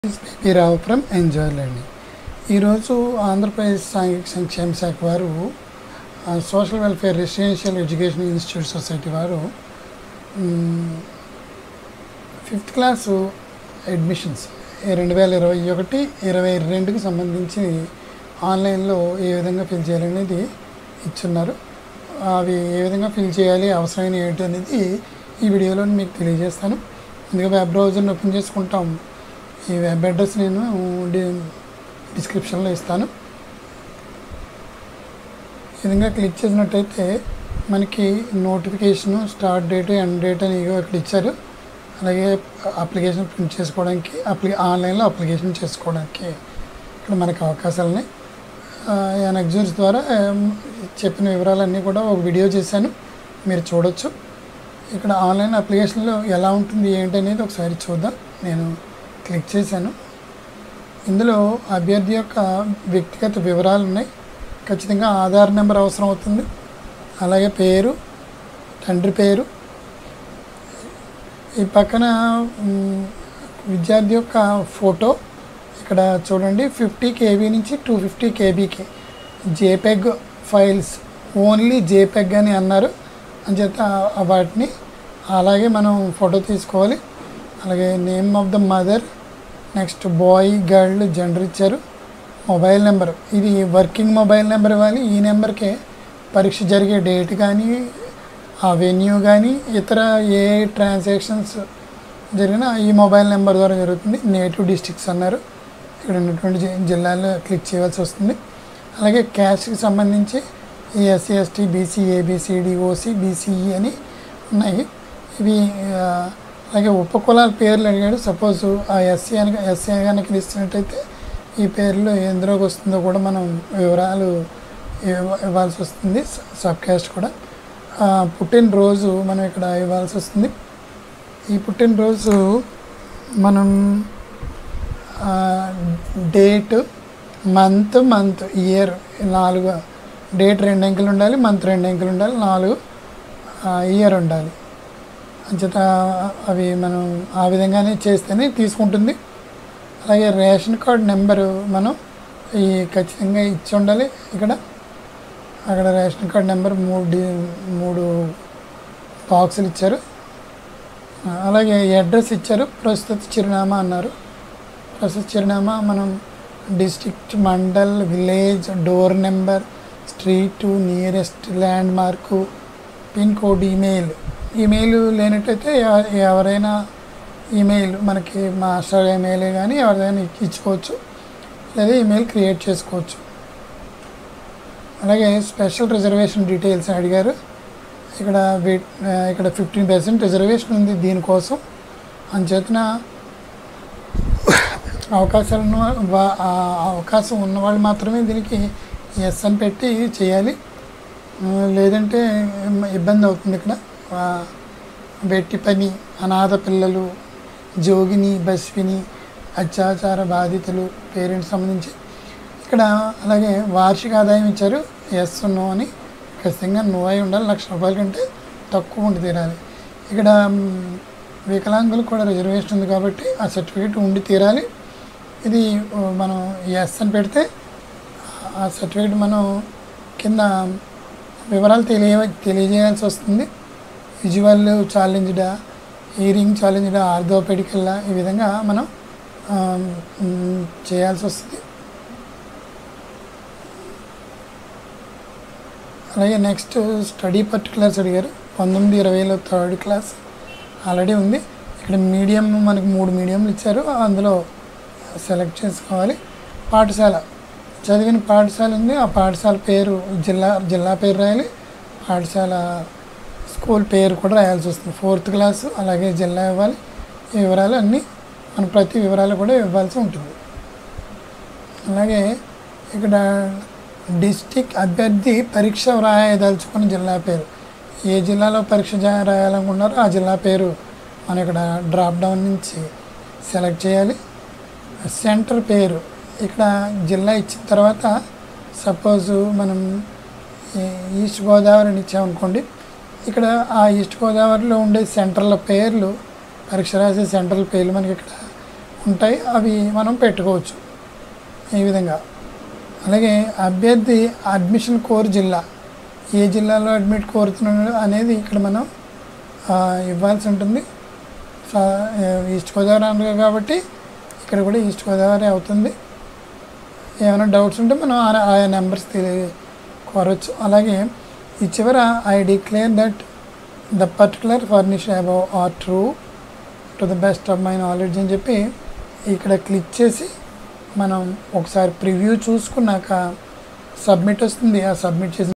P Rao from enjoy learning. ఈరోజు ఆంధ్రప్రదేశ్ సాంఘిక సంక్షేమ శాఖ వారు social welfare residential education institute society వారు 5th క్లాసు అడ్మిషన్స్ 2021-22కి సంబంధించి ఆన్లైన్లో ఏ విధంగా ఫిల్ చేయాలనేది ఇచ్చున్నారు. అవి ఏ విధంగా ఫిల్ చేయాలి, అవసరమైన ఏంటి అనేది ఈ వీడియోలో మీకు తెలియజేస్తాను. ముందుగా వెబ్ బ్రౌజర్ని ఓపెన్ చేసుకుంటాం. ఈ వెబ్ అడ్రస్ నేను డిస్క్రిప్షన్లో ఇస్తాను. ఈ విధంగా క్లిక్ చేసినట్టయితే మనకి notification, start date, end date అని ఇక్కడ ఇచ్చారు. అలాగే అప్లికేషన్ ప్రింట్ చేసుకోవడానికి, ఆన్లైన్లో అప్లికేషన్ చేసుకోవడానికి ఇక్కడ మనకి అవకాశాలని ఎనెక్జూర్స్ ద్వారా చెప్పిన వివరాలన్నీ కూడా ఒక వీడియో చేశాను, మీరు చూడొచ్చు. ఇక్కడ ఆన్లైన్ అప్లికేషన్లో ఎలా ఉంటుంది ఏంటి అనేది ఒకసారి చూద్దాం. నేను క్లిక్ చేశాను. ఇందులో అభ్యర్థి యొక్క వ్యక్తిగత వివరాలు ఉన్నాయి. ఖచ్చితంగా ఆధార్ నెంబర్ అవసరం అవుతుంది. అలాగే పేరు, తండ్రి పేరు. ఈ పక్కన విద్యార్థి యొక్క ఫోటో ఇక్కడ చూడండి. 50 KB నుంచి 250 KBకి జేపెగ్ ఫైల్స్, ఓన్లీ జేపెగ్ అని అన్నారు. అంచేత వాటిని అలాగే మనం ఫోటో తీసుకోవాలి. అలాగే name of the mother, next boy, girl, gender ఇచ్చారు. మొబైల్ నెంబర్, ఇది వర్కింగ్ మొబైల్ నెంబర్ ఇవ్వాలి. ఈ నెంబర్కే పరీక్ష జరిగే డేట్ కానీ, ఆ వెన్యూ కానీ, ఇతర ఏ ట్రాన్సాక్షన్స్ జరిగినా ఈ మొబైల్ నెంబర్ ద్వారా జరుగుతుంది. నేటివ్ డిస్ట్రిక్ట్స్ అన్నారు. ఇక్కడ ఉన్నటువంటి జిల్లాల్లో క్లిక్ చేయవలసి వస్తుంది. అలాగే క్యాస్ట్కి సంబంధించి ఈ SC, ST, BC, ABCD, OC, BCE అని ఉన్నాయి. ఇవి అలాగే ఉపకులాల పేర్లు అడిగాడు. సపోజ్ ఆ SC కనుక ఇచ్చినట్టయితే ఈ పేర్లు ఎందులోకి వస్తుందో కూడా మనం వివరాలు ఇవ్వాల్సి వస్తుంది. సబ్ క్యాస్ట్ కూడా. పుట్టినరోజు మనం ఇక్కడ ఇవ్వాల్సి వస్తుంది. ఈ పుట్టినరోజు మనం డేట్, మంత్, ఇయర్ 4, డేట్ 2 అంకెలు ఉండాలి, మంత్ 2 అంకెలు ఉండాలి, 4 ఇయర్ ఉండాలి. అంచేత అవి మనం ఆ విధంగానే చేస్తేనే తీసుకుంటుంది. అలాగే రేషన్ కార్డ్ నెంబరు మనం ఈ ఖచ్చితంగా ఇచ్చి ఉండాలి. అక్కడ రేషన్ కార్డ్ నెంబర్ 3 బాక్సులు ఇచ్చారు. అలాగే అడ్రస్ ఇచ్చారు. ప్రస్తుత చిరునామా అన్నారు. ప్రస్తుత చిరునామా మనం district, mandal, village, door number, street, nearest landmark, pin code, email లేనట్టయితే ఎవరైనా ఈమెయిల్ మనకి మాస్టర్ ఈమెయిలే కానీ ఎవరైనా ఇచ్చుకోవచ్చు, లేదా ఈమెయిల్ క్రియేట్ చేసుకోవచ్చు. అలాగే స్పెషల్ రిజర్వేషన్ డీటెయిల్స్ అడిగారు. ఇక్కడ 15% రిజర్వేషన్ ఉంది దీనికోసం. అంచేతన అవకాశం ఉన్నవాళ్ళు మాత్రమే దీనికి ఎస్ అని పెట్టి చేయాలి. లేదంటే ఇబ్బంది అవుతుంది. ఇక్కడ వెట్టి పని, అనాథ పిల్లలు, జోగిని, బస్విని, అత్యాచార బాధితులు, పేరెంట్స్ సంబంధించి ఇక్కడ. అలాగే వార్షిక ఆదాయం ఇచ్చారు. ఎస్, నో అని. ఖచ్చితంగా నో అయి ఉండాలి. ₹1,00,000 కంటే తక్కువ ఉండి తీరాలి. ఇక్కడ వికలాంగులకు కూడా రిజర్వేషన్ ఉంది కాబట్టి ఆ సర్టిఫికేట్ ఉండి తీరాలి. ఇది మనం ఎస్ అని పెడితే ఆ సర్టిఫికేట్ మనం కింద వివరాలు తెలియజేయాల్సి వస్తుంది. విజువల్ ఛాలెంజ్డా, హియరింగ్ ఛాలెంజ్డా, ఆర్థోపెడికల్లా, ఈ విధంగా మనం చేయాల్సి వస్తుంది. అలాగే నెక్స్ట్ స్టడీ పర్టికులర్స్ అడిగారు. 19-20లో 3rd క్లాస్ ఆల్రెడీ ఉంది. ఇక్కడ మీడియం మనకి 3 మీడియంలు ఇచ్చారు. అందులో సెలెక్ట్ చేసుకోవాలి. పాఠశాల, చదివిన పాఠశాల ఉంది. ఆ పాఠశాల పేరు, జిల్లా పేరు రాయాలి. పాఠశాల స్కూల్ పేరు కూడా రాయాల్సి వస్తుంది. 4th క్లాసు, అలాగే జిల్లా ఇవ్వాలి. ఈ వివరాలు అన్నీ మన ప్రతి వివరాలు కూడా ఇవ్వాల్సి ఉంటుంది. అలాగే ఇక్కడ డిస్ట్రిక్ట్, అభ్యర్థి పరీక్ష రాయదలుచుకున్న జిల్లా పేరు, ఏ జిల్లాలో పరీక్ష రాయాలనుకున్నారో ఆ జిల్లా పేరు మనం ఇక్కడ డ్రాప్ డౌన్ నుంచి సెలెక్ట్ చేయాలి. సెంటర్ పేరు, ఇక్కడ జిల్లా ఇచ్చిన తర్వాత సపోజు మనం ఈస్ట్ గోదావరిని ఇచ్చామనుకోండి. ఇక్కడ ఆ ఈస్ట్ గోదావరిలో ఉండే సెంటర్ల పేర్లు, పరీక్ష రాసే సెంటర్ల పేర్లు మనకి ఇక్కడ ఉంటాయి, అవి మనం పెట్టుకోవచ్చు ఈ విధంగా. అలాగే అభ్యర్థి అడ్మిషన్ కోర్ జిల్లా, ఏ జిల్లాలో అడ్మిట్ కోరుతున్నాడు అనేది ఇక్కడ మనం ఇవ్వాల్సి ఉంటుంది. ఈస్ట్ గోదావరి అన్నారు కాబట్టి ఇక్కడ కూడా ఈస్ట్ గోదావరి అవుతుంది. ఏమైనా డౌట్స్ ఉంటే మనం ఆయా నెంబర్స్ కోరవచ్చు. అలాగే ఈ చివర I declare that the particular furnished above are true to the best of my knowledge అని చెప్పి ఇక్కడ క్లిక్ చేసి మనం ఒకసారి ప్రివ్యూ చూసుకున్నాక సబ్మిట్ వస్తుంది. ఆ సబ్మిట్ చేసిన